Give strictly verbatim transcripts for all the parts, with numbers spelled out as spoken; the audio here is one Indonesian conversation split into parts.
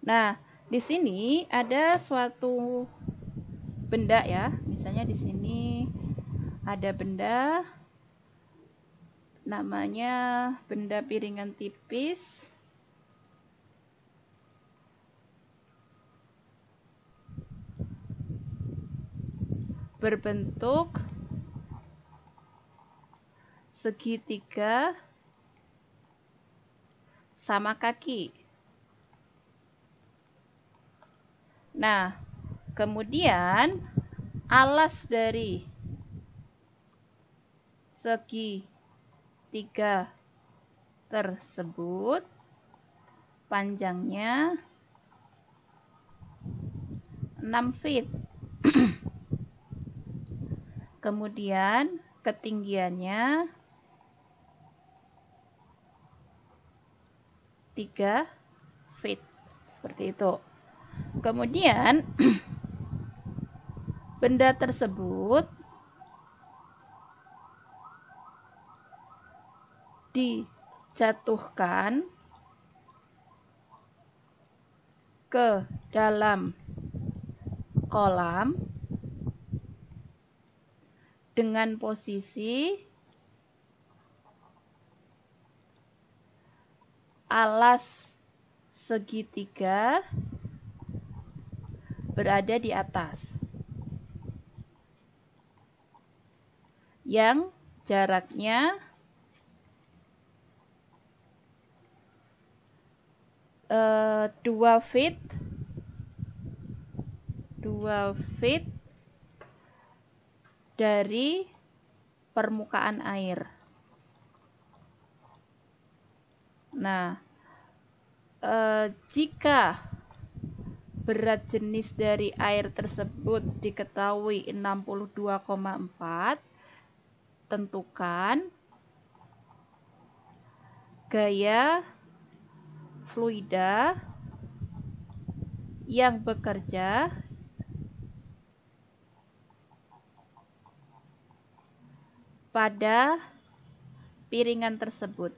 Nah, di sini ada suatu benda ya. Misalnya di sini ada benda namanya benda piringan tipis. Berbentuk segitiga sama kaki. Nah, kemudian alas dari segitiga tersebut panjangnya enam feet. Kemudian ketinggiannya tiga feet. Seperti itu. Kemudian benda tersebut dijatuhkan ke dalam kolam dengan posisi alas segitiga berada di atas, yang jaraknya uh, dua feet dua feet dari permukaan air. Nah, uh, jika berat jenis dari air tersebut diketahui enam puluh dua koma empat, tentukan gaya fluida yang bekerja pada piringan tersebut.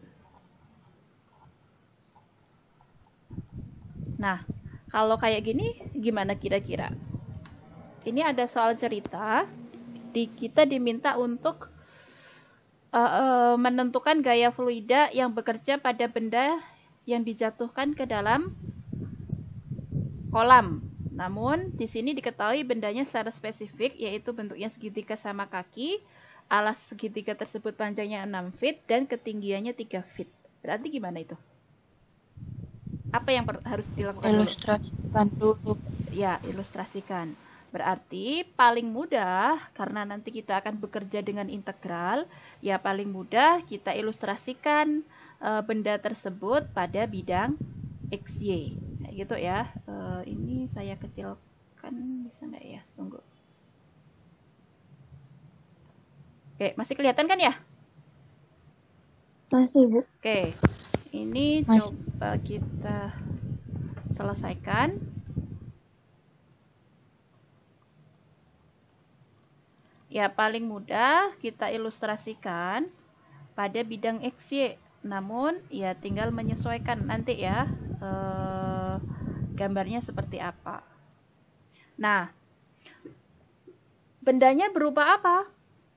Nah, kalau kayak gini, gimana kira-kira? Ini ada soal cerita, di, kita diminta untuk uh, uh, menentukan gaya fluida yang bekerja pada benda yang dijatuhkan ke dalam kolam. Namun, di sini diketahui bendanya secara spesifik, yaitu bentuknya segitiga sama kaki, alas segitiga tersebut panjangnya enam feet, dan ketinggiannya tiga feet. Berarti gimana itu? Apa yang harus dilakukan? Ilustrasikan dulu. Ya, ilustrasikan. Berarti paling mudah, karena nanti kita akan bekerja dengan integral, ya paling mudah kita ilustrasikan e, benda tersebut pada bidang X Y. Nah, gitu ya. E, ini saya kecilkan, bisa nggak ya? Tunggu. Oke, masih kelihatan kan ya? Masih, Bu. Oke. Ini Mas. Coba kita selesaikan. Ya, paling mudah kita ilustrasikan pada bidang X Y. Namun, ya tinggal menyesuaikan nanti ya eh, gambarnya seperti apa. Nah, bendanya berupa apa?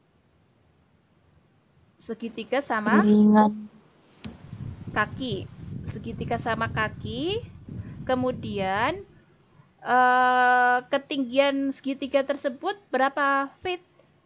Segitiga sama Ringan. Kaki, segitiga sama kaki, kemudian eh, ketinggian segitiga tersebut berapa feet?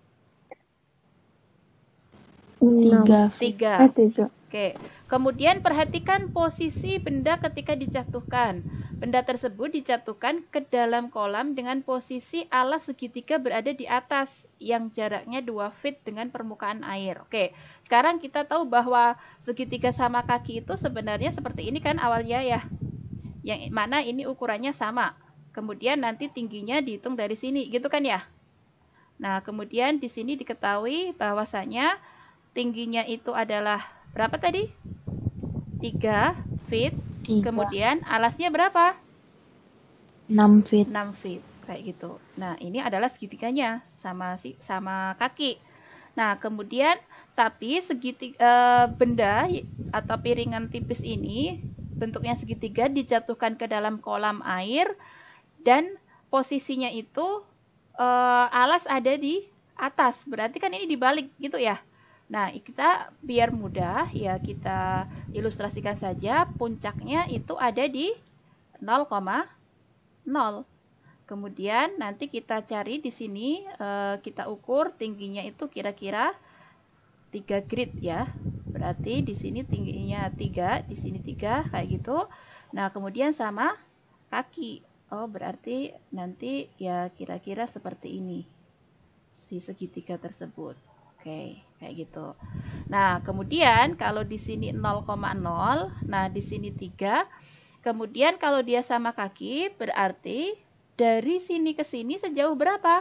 Tiga. Tiga. Oke, kemudian perhatikan posisi benda ketika dijatuhkan. Benda tersebut dijatuhkan ke dalam kolam dengan posisi alas segitiga berada di atas, yang jaraknya dua feet dengan permukaan air. Oke, sekarang kita tahu bahwa segitiga sama kaki itu sebenarnya seperti ini kan awalnya ya. Yang mana ini ukurannya sama. Kemudian nanti tingginya dihitung dari sini, gitu kan ya? Nah, kemudian di sini diketahui bahwasanya tingginya itu adalah berapa tadi? tiga feet. Tiga. Kemudian alasnya berapa? enam feet. enam feet, kayak gitu. Nah, ini adalah segitiganya sama si sama kaki. Nah, kemudian tapi segitiga e, benda atau piringan tipis ini bentuknya segitiga dijatuhkan ke dalam kolam air dan posisinya itu uh, alas ada di atas. Berarti kan ini dibalik gitu ya. Nah, kita biar mudah ya kita ilustrasikan saja, puncaknya itu ada di nol koma nol. Kemudian nanti kita cari di sini, eh, kita ukur tingginya itu kira-kira tiga grid ya. Berarti di sini tingginya tiga, di sini tiga kayak gitu. Nah, kemudian sama kaki. Oh, berarti nanti ya kira-kira seperti ini si segitiga tersebut. Oke, kayak gitu. Nah, kemudian kalau di sini nol koma nol, nah di sini tiga. Kemudian kalau dia sama kaki, berarti dari sini ke sini sejauh berapa?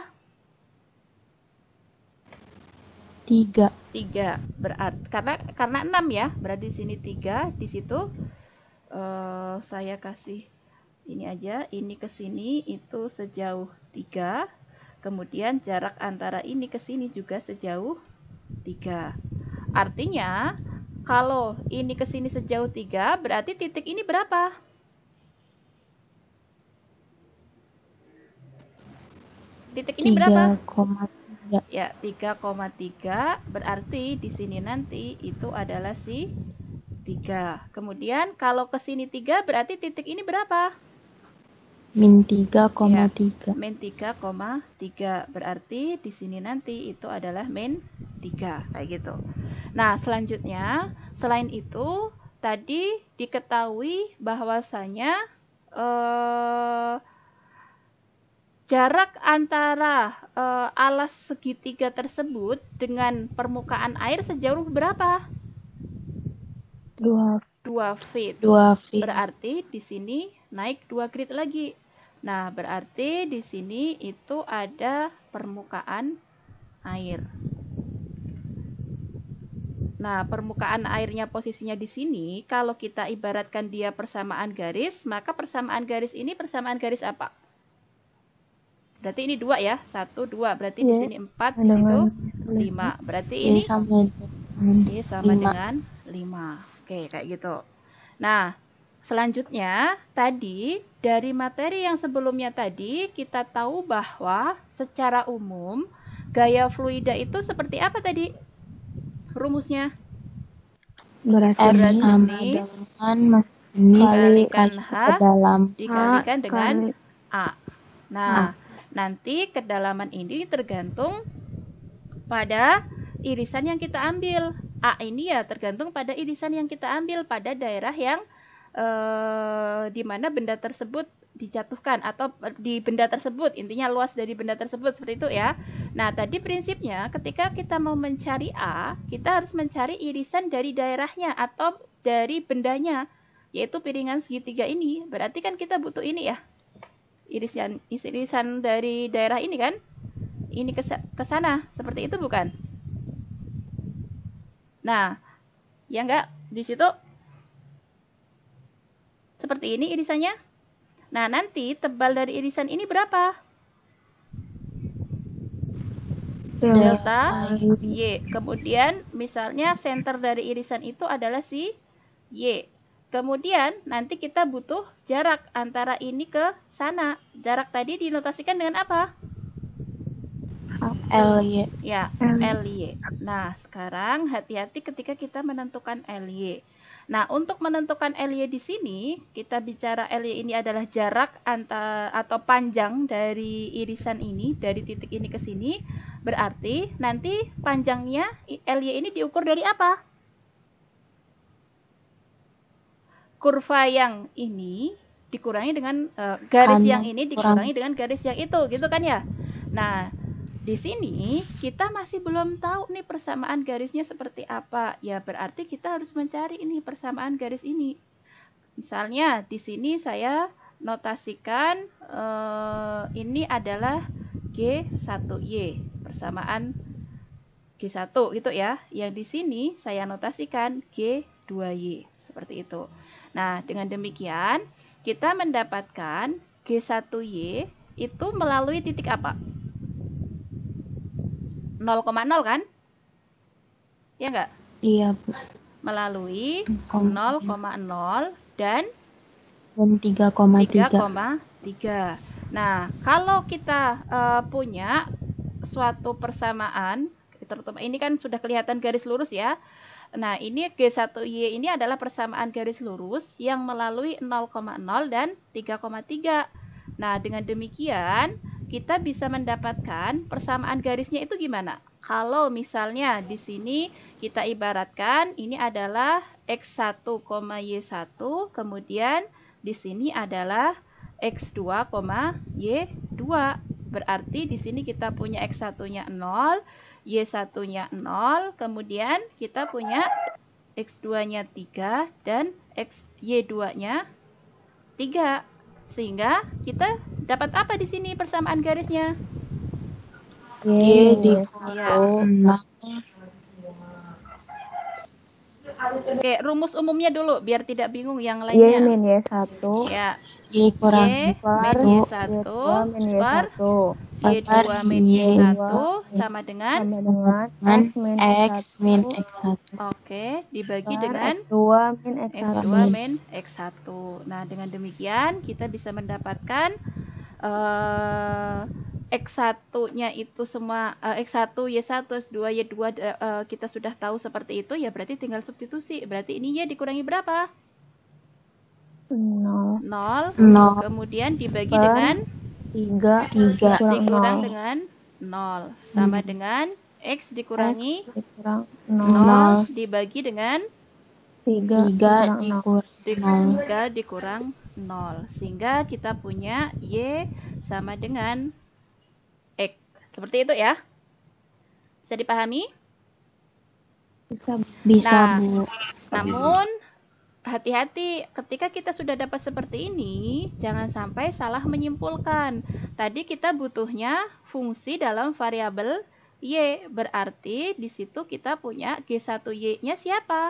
tiga. tiga. Berarti karena karena enam ya, berarti di sini tiga, di situ uh, saya kasih ini aja, ini ke sini itu sejauh tiga. Kemudian jarak antara ini ke sini juga sejauh tiga. Artinya, kalau ini ke sini sejauh tiga, berarti titik ini berapa? Titik ini berapa? tiga koma tiga. Ya, tiga koma tiga. Berarti di sini nanti itu adalah si tiga. Kemudian kalau ke sini tiga, berarti titik ini berapa? Min tiga koma tiga. Ya, min tiga koma tiga. Berarti di sini nanti itu adalah min tiga. Kayak gitu. Nah, selanjutnya, selain itu, tadi diketahui bahwasanya eh, jarak antara eh, alas segitiga tersebut dengan permukaan air sejauh berapa? Dua. dua feet. Dua feet. Berarti di sini naik dua grid lagi. Nah, berarti di sini itu ada permukaan air. Nah, permukaan airnya posisinya di sini, kalau kita ibaratkan dia persamaan garis, maka persamaan garis ini persamaan garis apa? Berarti ini dua ya, satu, dua. Berarti yeah. Di sini empat, di situ lima. Berarti ini yeah, sama, yeah, sama dengan lima. Oke, kayak gitu. Nah, selanjutnya, tadi dari materi yang sebelumnya tadi, kita tahu bahwa secara umum, gaya fluida itu seperti apa tadi? Rumusnya? Berarti sama dengan mas jenis dikalikan H, dalam dikalikan dengan A. Nah, A. Nanti kedalaman ini tergantung pada irisan yang kita ambil. A ini ya tergantung pada irisan yang kita ambil pada daerah yang eh, di mana benda tersebut dijatuhkan atau di benda tersebut, intinya luas dari benda tersebut seperti itu ya. Nah, tadi prinsipnya ketika kita mau mencari A, kita harus mencari irisan dari daerahnya atau dari bendanya, yaitu piringan segitiga ini. Berarti kan kita butuh ini ya. Irisan irisan dari daerah ini kan? Ini ke ke sana, seperti itu bukan? Nah, ya enggak di situ seperti ini irisannya. Nah, nanti tebal dari irisan ini berapa? Delta Y. Kemudian misalnya center dari irisan itu adalah si Y. Kemudian nanti kita butuh jarak antara ini ke sana. Jarak tadi dinotasikan dengan apa? L Y. Ya, L Y. Nah, sekarang hati-hati ketika kita menentukan L Y. Nah, untuk menentukan L Y di sini, kita bicara L Y ini adalah jarak antara atau panjang dari irisan ini, dari titik ini ke sini. Berarti nanti panjangnya L Y ini diukur dari apa? Kurva yang ini dikurangi dengan uh, garis Kanan, yang ini dikurangi kurang. dengan garis yang itu, gitu kan ya? Nah, di sini kita masih belum tahu nih persamaan garisnya seperti apa. Ya berarti kita harus mencari ini persamaan garis ini. Misalnya di sini saya notasikan uh, ini adalah G satu Y, persamaan G satu gitu ya. Yang di sini saya notasikan G dua Y, seperti itu. Nah, dengan demikian kita mendapatkan G satu Y itu melalui titik apa? nol koma nol kan? Ya enggak? Iya, Bu. Melalui nol koma nol dan dan tiga koma tiga tiga. koma tiga. Nah, kalau kita uh, punya suatu persamaan, terutama ini kan sudah kelihatan garis lurus ya. Nah, ini G satu Y ini adalah persamaan garis lurus yang melalui nol koma nol dan tiga koma tiga. Nah, dengan demikian kita bisa mendapatkan persamaan garisnya itu gimana? Kalau misalnya di sini kita ibaratkan ini adalah X satu, Y satu, kemudian di sini adalah X dua, Y dua. Berarti di sini kita punya X satu-nya nol, Y satu-nya nol, kemudian kita punya X dua-nya tiga dan X Y dua-nya tiga. Sehingga kita dapat apa di sini persamaan garisnya? Y dikurangi nol. Oke, rumus umumnya dulu biar tidak bingung yang Y lainnya. min Y satu Ya, Y kurangi per min Y Y satu dua min Y per satu Y dua min Y Y satu sama dengan sama dengan dengan X min X min X satu. oke, dibagi per dengan X dua min X X satu. dua min X satu. Nah, dengan demikian kita bisa mendapatkan uh, X satu-nya itu semua uh, X satu, Y satu, X dua, Y dua uh, kita sudah tahu seperti itu, ya berarti tinggal substitusi. Berarti ini Y dikurangi berapa? nol nol. Nol. Kemudian dibagi Per dengan tiga Tiga. kurang dikurang nol. dengan nol. Sama Hmm. dengan X dikurangi X dikurang nol. Nol. nol dibagi dengan Tiga Tiga kurang nol. dikurang nol. tiga dikurang nol. Sehingga kita punya Y sama dengan X. Seperti itu ya. Bisa dipahami? Bisa Bisa, Nah, Bu. namun hati-hati ketika kita sudah dapat seperti ini, jangan sampai salah menyimpulkan. Tadi kita butuhnya fungsi dalam variabel Y, berarti di situ kita punya G satu Y-nya siapa?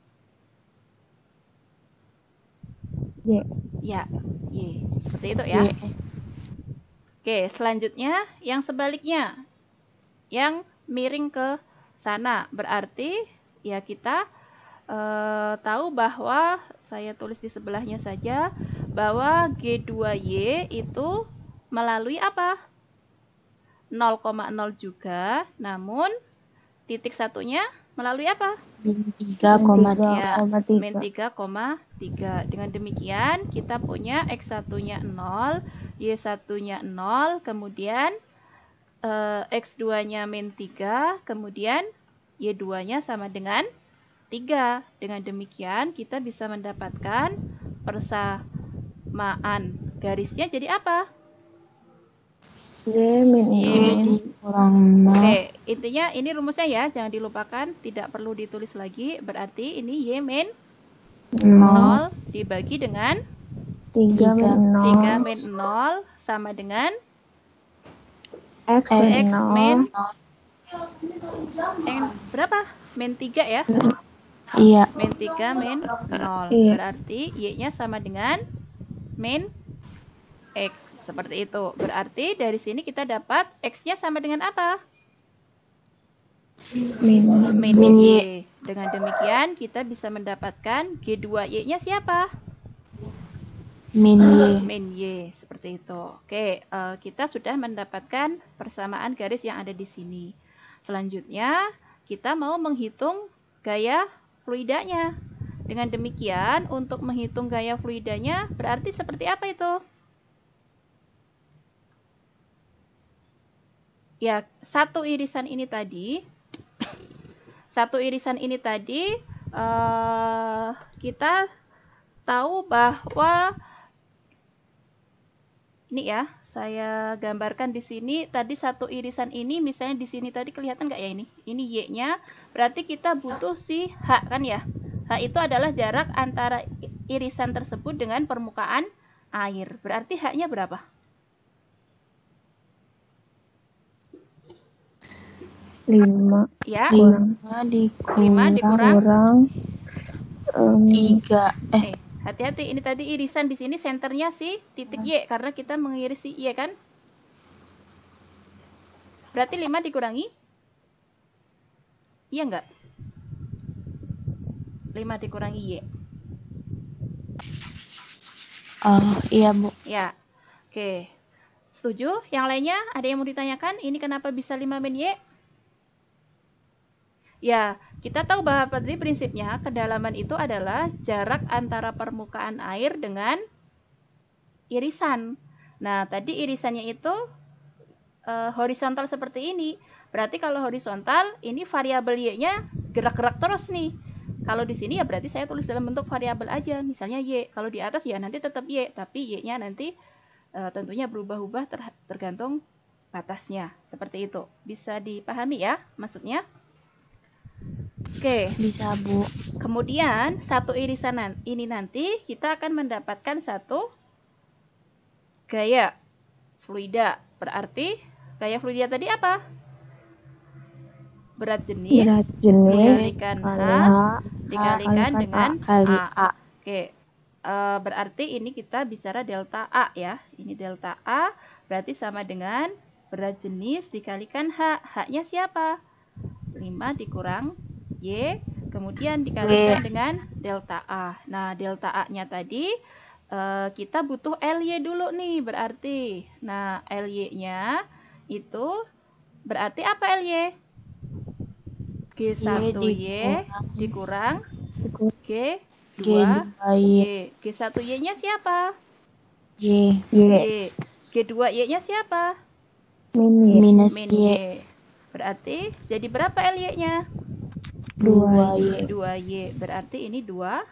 Y. Ya, Y. Seperti itu ya. Y. Oke, selanjutnya yang sebaliknya. Yang miring ke sana. Berarti ya kita eh, tahu bahwa, saya tulis di sebelahnya saja, bahwa G dua Y itu melalui apa? nol koma nol juga, namun titik satunya melalui apa? Min tiga koma Ya, tiga. min tiga koma tiga. Dengan demikian kita punya X satu-nya nol, Y satu-nya nol, kemudian eh, X dua-nya min tiga, kemudian Y dua-nya sama dengan tiga. Dengan demikian kita bisa mendapatkan persamaan garisnya jadi apa? Y min Y. Y dikurang nol. Oke, intinya ini rumusnya ya, jangan dilupakan, tidak perlu ditulis lagi. Berarti ini Y min Nol. nol dibagi dengan tiga Tiga. min nol. tiga min nol sama dengan X X min X nol. min yang berapa? Min tiga ya? Iya. Min tiga min nol. Iya. Berarti Y-nya sama dengan min X. Seperti itu. Berarti dari sini kita dapat X-nya sama dengan apa? Min. Min, Min Y. Y. Dengan demikian kita bisa mendapatkan G dua Y-nya siapa? Min Y. Min Y. Seperti itu. Oke, eh, kita sudah mendapatkan persamaan garis yang ada di sini. Selanjutnya, kita mau menghitung gaya fluidanya. Dengan demikian, untuk menghitung gaya fluidanya berarti seperti apa itu? Ya, satu irisan ini tadi, satu irisan ini tadi, eh, kita tahu bahwa ini ya, saya gambarkan di sini tadi satu irisan ini, misalnya di sini tadi kelihatan nggak ya ini? Ini Y-nya, berarti kita butuh si H kan ya? H itu adalah jarak antara irisan tersebut dengan permukaan air. Berarti H-nya berapa? Lima. Ya, Lima dikurang lima dikurang. Kurang. em, tiga. Eh, Eh, hati-hati, ini tadi irisan di sini senternya si titik Y karena kita mengiris si Y kan? Berarti lima dikurangi? Iya enggak? lima dikurangi Y. Oh, iya, Bu. Ya. Oke. Setuju? Yang lainnya ada yang mau ditanyakan? Ini kenapa bisa lima min Y? Ya, kita tahu bahwa tadi prinsipnya kedalaman itu adalah jarak antara permukaan air dengan irisan. Nah, tadi irisannya itu uh, horizontal seperti ini. Berarti kalau horizontal, ini variabel Y-nya gerak-gerak terus nih. Kalau di sini ya berarti saya tulis dalam bentuk variabel aja, misalnya Y. Kalau di atas ya nanti tetap Y, tapi Y-nya nanti uh, tentunya berubah-ubah ter tergantung batasnya. Seperti itu. Bisa dipahami ya maksudnya? Oke. Bisa, Bu. Kemudian satu irisan ini nanti kita akan mendapatkan satu gaya fluida. Berarti gaya fluida tadi apa? Berat jenis, Berat jenis dikalikan H, kali H, dikalikan H dengan kali A. A. Oke. Uh, berarti ini kita bicara delta A ya. Ini delta A berarti sama dengan berat jenis dikalikan H. H-nya siapa? lima dikurang Y, kemudian dikalikan Y. dengan delta A. Nah, delta A-nya tadi uh, kita butuh L Y dulu nih berarti. Nah, L Y-nya itu berarti apa L Y? G satu Y dikurang G dua Y. G satu Y-nya siapa? Y. Y. G dua Y-nya siapa? Min Y. Minus Min Y. Y. Berarti jadi berapa L Y-nya? dua Y. dua Y. Berarti ini dua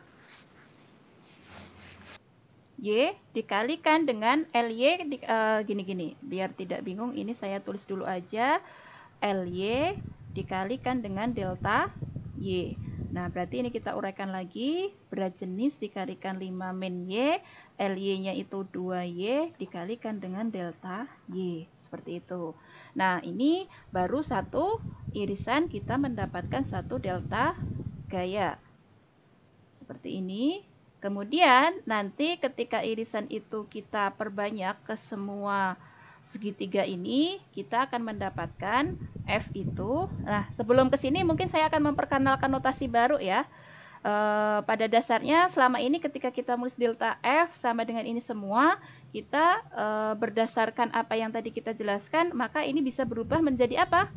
Y dikalikan dengan L Y di, uh, gini-gini. Biar tidak bingung, ini saya tulis dulu aja. L Y dikalikan dengan delta Y. Nah, berarti ini kita uraikan lagi. Berat jenis dikalikan lima min Y. L Y-nya itu dua Y dikalikan dengan delta Y. Seperti itu. Nah, ini baru satu irisan kita mendapatkan satu delta gaya. Seperti ini. Kemudian, nanti ketika irisan itu kita perbanyak ke semua segitiga ini, kita akan mendapatkan F itu. Nah, sebelum ke sini mungkin saya akan memperkenalkan notasi baru ya. E, pada dasarnya selama ini ketika kita menulis delta F sama dengan ini semua, kita e, berdasarkan apa yang tadi kita jelaskan, maka ini bisa berubah menjadi apa?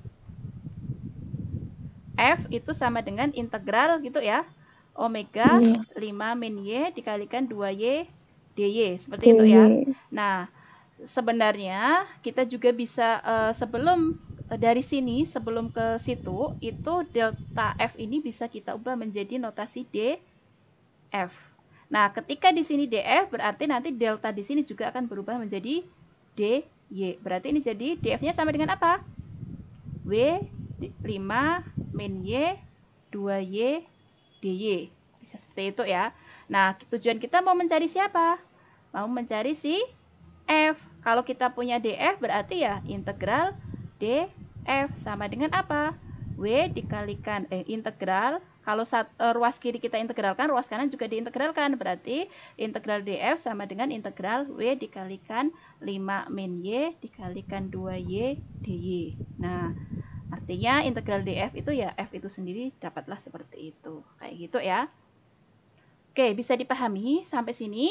F itu sama dengan integral gitu ya. Omega Iya. lima min Y dikalikan dua Y dy. Seperti itu ya. Nah, sebenarnya kita juga bisa uh, sebelum uh, dari sini sebelum ke situ itu delta F ini bisa kita ubah menjadi notasi df. Nah, ketika di sini df berarti nanti delta di sini juga akan berubah menjadi dy. Berarti ini jadi df-nya sama dengan apa? W lima min Y dua Y dy. Bisa seperti itu ya. Nah, tujuan kita mau mencari siapa? Mau mencari si F. Kalau kita punya df berarti ya integral df sama dengan apa? W dikalikan eh integral. Kalau sat, eh, ruas kiri kita integralkan, ruas kanan juga diintegralkan. Berarti integral df sama dengan integral W dikalikan lima min Y dikalikan dua Y dy. Nah, artinya integral df itu ya F itu sendiri dapatlah seperti itu. Kayak gitu ya. Oke, bisa dipahami sampai sini?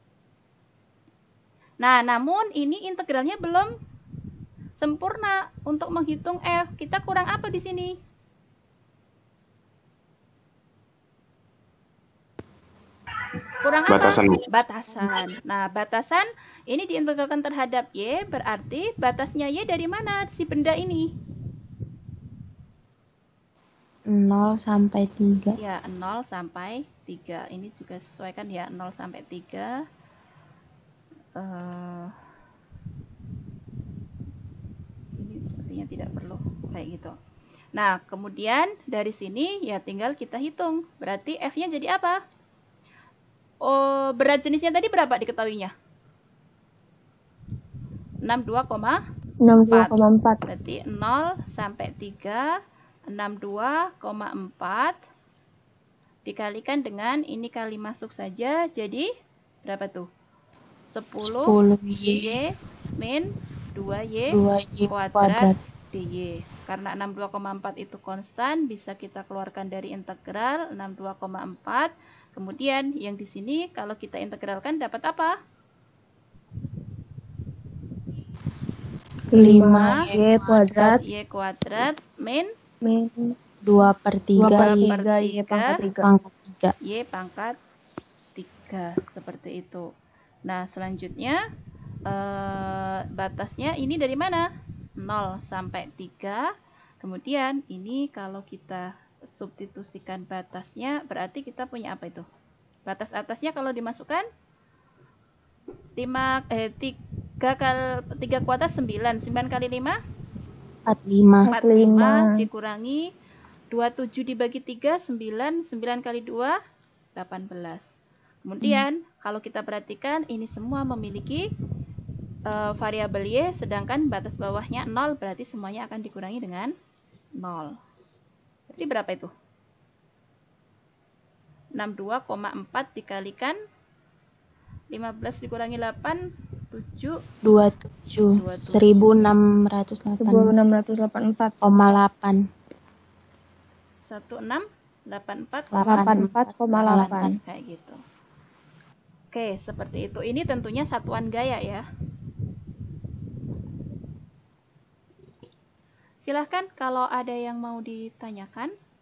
Nah, namun ini integralnya belum sempurna untuk menghitung F. Kita kurang apa di sini? Kurang apa? Batasan. Batasan. Nah, batasan ini diintegralkan terhadap Y, berarti batasnya Y dari mana si benda ini? nol sampai tiga. Ya, nol sampai tiga. Ini juga sesuaikan ya, nol sampai tiga. Uh, ini sepertinya tidak perlu kayak gitu. Nah, kemudian dari sini ya tinggal kita hitung. Berarti F-nya jadi apa? Oh, berat jenisnya tadi berapa diketahuinya? enam puluh dua koma empat. Berarti nol sampai tiga, enam puluh dua koma empat dikalikan dengan ini kali masuk saja. Jadi berapa tuh? sepuluh Y min dua Y kuadrat dy. Karena enam puluh dua koma empat itu konstan, bisa kita keluarkan dari integral enam puluh dua koma empat Kemudian yang di sini kalau kita integralkan dapat apa? lima Y kuadrat Y kuadrat min min dua per dua per tiga Y tiga Y pangkat tiga. pangkat tiga. Y pangkat tiga. Seperti itu. Nah, selanjutnya eh, batasnya ini dari mana? nol sampai tiga. Kemudian ini kalau kita substitusikan batasnya, berarti kita punya apa itu? Batas atasnya kalau dimasukkan lima eh tiga kali tiga kuadrat sembilan. sembilan kali lima empat puluh lima. empat puluh lima lima. dikurangi dua puluh tujuh dibagi tiga sembilan. sembilan kali dua delapan belas. Kemudian hmm. kalau kita perhatikan ini semua memiliki uh, variabel Y, sedangkan batas bawahnya nol, berarti semuanya akan dikurangi dengan nol. Jadi berapa itu? enam puluh dua koma empat dikalikan lima belas dikurangi delapan, tujuh. dua puluh tujuh. seribu enam ratus delapan. seribu enam ratus delapan puluh empat koma delapan. seribu enam ratus delapan puluh empat delapan puluh empat koma delapan. Kayak gitu. Oke, seperti itu. Ini tentunya satuan gaya ya. Silahkan kalau ada yang mau ditanyakan.